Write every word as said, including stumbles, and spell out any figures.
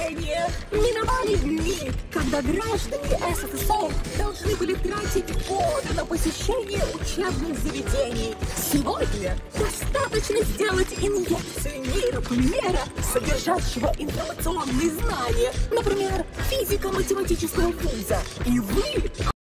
поколения. Миновали дни, когда граждане СССР должны были тратить годы на посещение учебных заведений. Сегодня достаточно сделать инъекцию нейрополимера, содержащего информационные знания, например, физико-математического вуза, и вы